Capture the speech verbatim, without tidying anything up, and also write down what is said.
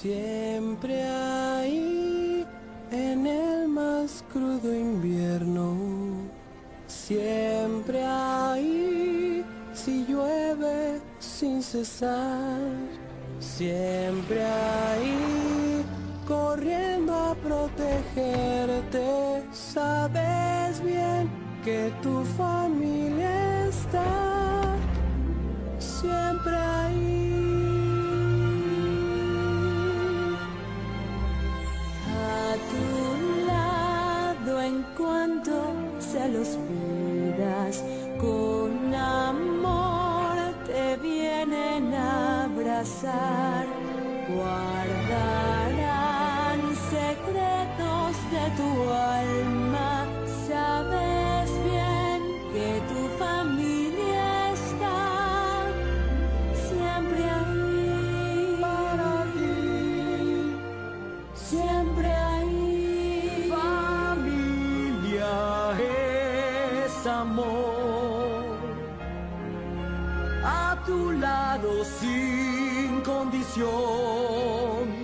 Siempre ahí en el más crudo invierno, siempre ahí si llueve sin cesar, siempre ahí corriendo a protegerte. Sabes bien que tu familia está siempre ahí. A tu lado en cuanto se los pidas, con amor te vienen a abrazar. Guardarán secretos de tu alma. Sabes bien que tu familia está siempre ahí Para ti, siempre ahí. familia es amor, a tu lado sin condición.